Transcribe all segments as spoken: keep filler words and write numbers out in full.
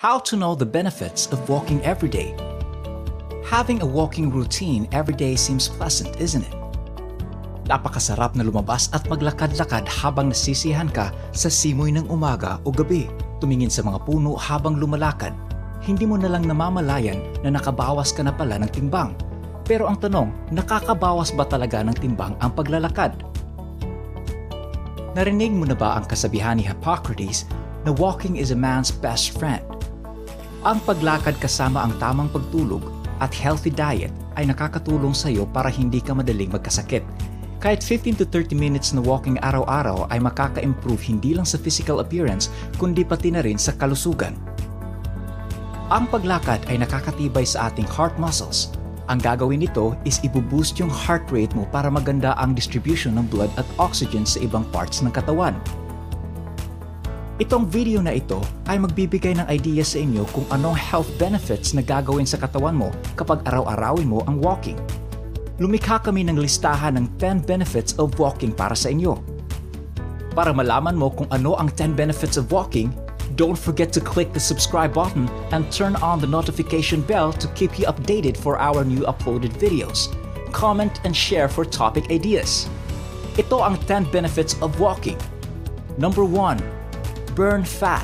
How to know the benefits of walking every day. Having a walking routine every day seems pleasant, isn't it? Napakasarap na lumabas at maglakad-lakad habang nasisiyahan ka sa simoy ng umaga o gabi. Tumingin sa mga puno habang lumalakad. Hindi mo na lang namamalayan na nakabawas ka na pala ng timbang. Pero ang tanong, nakakabawas ba talaga ng timbang ang paglalakad? Narinig mo na ba ang kasabihan ni Hippocrates na walking is a man's best friend? Ang paglakad kasama ang tamang pagtulog at healthy diet ay nakakatulong sa iyo para hindi ka madaling magkasakit. Kahit fifteen to thirty minutes na walking araw-araw ay makaka-improve hindi lang sa physical appearance kundi pati na rin sa kalusugan. Ang paglakad ay nakakatibay sa ating heart muscles. Ang gagawin nito is ibuboost yung heart rate mo para maganda ang distribution ng blood at oxygen sa ibang parts ng katawan. Itong video na ito ay magbibigay ng idea sa inyo kung anong health benefits na gagawin sa katawan mo kapag araw-arawin mo ang walking. Lumikha kami ng listahan ng ten benefits of walking para sa inyo. Para malaman mo kung ano ang ten benefits of walking, don't forget to click the subscribe button and turn on the notification bell to keep you updated for our new uploaded videos. Comment and share for topic ideas. Ito ang ten benefits of walking. Number one. Burn fat.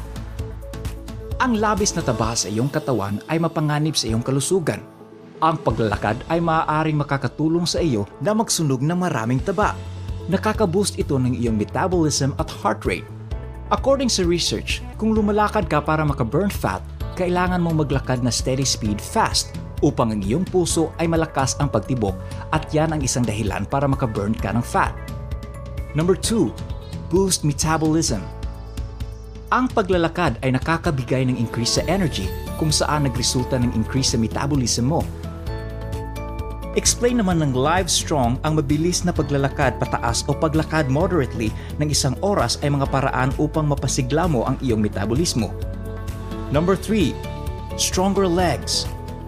Ang labis na taba sa iyong katawan ay mapanganib sa iyong kalusugan. Ang paglalakad ay maaaring makakatulong sa iyo na magsunog ng maraming taba. Nakaka-boost ito ng iyong metabolism at heart rate. According sa research, kung lumalakad ka para maka-burn fat, kailangan mong maglakad na steady speed fast upang ang iyong puso ay malakas ang pagtibok at yan ang isang dahilan para maka-burn ka ng fat. Number two. Boost metabolism. Ang paglalakad ay nakakabigay ng increase sa energy kung saan nagresulta ng increase sa metabolism mo. Explain naman ng Livestrong ang mabilis na paglalakad pataas o paglakad moderately ng isang oras ay mga paraan upang mapasigla mo ang iyong metabolismo. Number three. Stronger legs.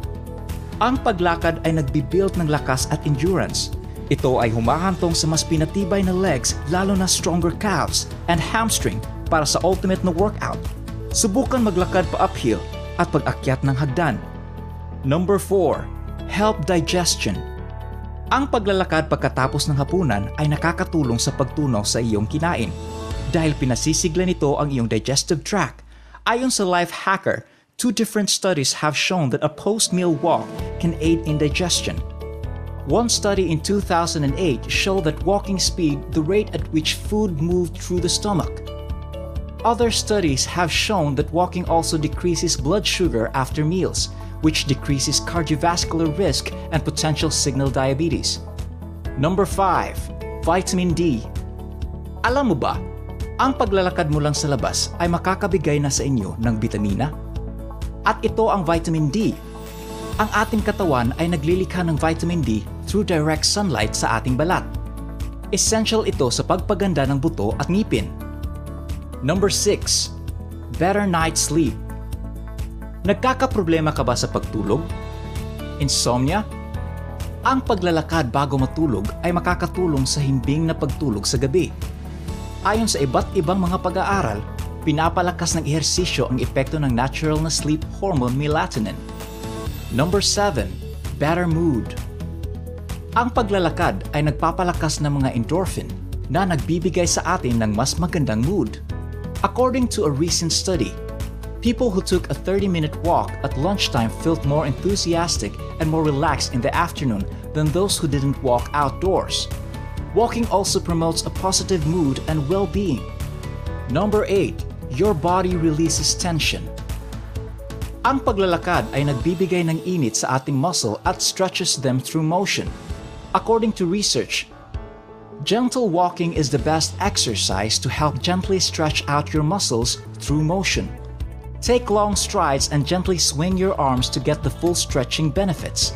Ang paglakad ay nagbibuild ng lakas at endurance. Ito ay humahantong sa mas pinatibay na legs lalo na stronger calves and hamstring para sa ultimate na workout. Subukan maglakad pa uphill at pag-akyat ng hagdan. Number four. Help digestion. Ang paglalakad pagkatapos ng hapunan ay nakakatulong sa pagtunaw sa iyong kinain dahil pinasisigla nito ang iyong digestive tract. Ayon sa Life Hacker, two different studies have shown that a post-meal walk can aid in digestion. One study in two thousand eight showed that walking speed the rate at which food moved through the stomach. Other studies have shown that walking also decreases blood sugar after meals, which decreases cardiovascular risk and potential signal diabetes. Number five. Vitamin D. Alam mo ba, ang paglalakad mo lang sa labas ay makakabigay na sa inyo ng bitamina? At ito ang vitamin D. Ang ating katawan ay naglilikha ng vitamin D through direct sunlight sa ating balat. Essential ito sa pagpaganda ng buto at ngipin. Number six. Better night sleep. Nagkakaproblema ka ba sa pagtulog? Insomnia? Ang paglalakad bago matulog ay makakatulong sa himbing na pagtulog sa gabi. Ayon sa iba't ibang mga pag-aaral, pinapalakas ng ehersisyo ang epekto ng natural na sleep hormone melatonin. Number seven. Better mood. Ang paglalakad ay nagpapalakas ng mga endorphin na nagbibigay sa atin ng mas magandang mood. According to a recent study, people who took a thirty-minute walk at lunchtime felt more enthusiastic and more relaxed in the afternoon than those who didn't walk outdoors. Walking also promotes a positive mood and well-being. Number eight. Your body releases tension. Ang paglalakad ay nagbibigay ng init sa ating muscle at stretches them through motion. According to research, gentle walking is the best exercise to help gently stretch out your muscles through motion. Take long strides and gently swing your arms to get the full stretching benefits.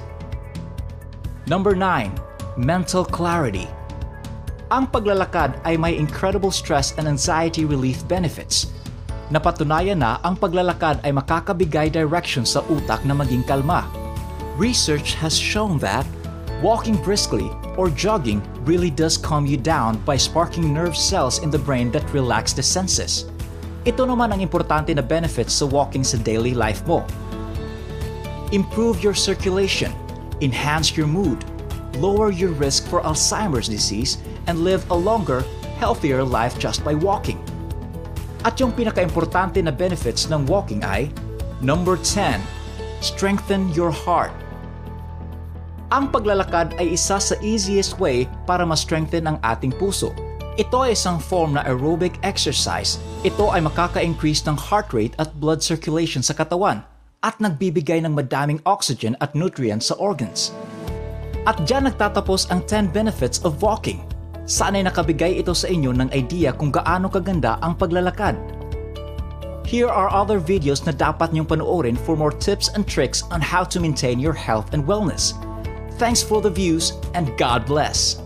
Number nine. Mental clarity. Ang paglalakad ay may incredible stress and anxiety relief benefits. Napatunayan na ang paglalakad ay makakabigay direction sa utak na maging kalma. Research has shown that walking briskly or jogging really does calm you down by sparking nerve cells in the brain that relax the senses. Ito naman ang importante na benefits sa walking sa daily life mo. Improve your circulation, enhance your mood, lower your risk for Alzheimer's disease, and live a longer, healthier life just by walking. At yung pinaka-importante na benefits ng walking ay number ten, strengthen your heart. Ang paglalakad ay isa sa easiest way para ma-strengthen ang ating puso. Ito ay isang form na aerobic exercise. Ito ay makaka-increase ng heart rate at blood circulation sa katawan at nagbibigay ng madaming oxygen at nutrients sa organs. At dyan nagtatapos ang ten benefits of walking. Sana'y nakabigay ito sa inyo ng idea kung gaano kaganda ang paglalakad. Here are other videos na dapat niyong panoorin for more tips and tricks on how to maintain your health and wellness. Thanks for the views and God bless!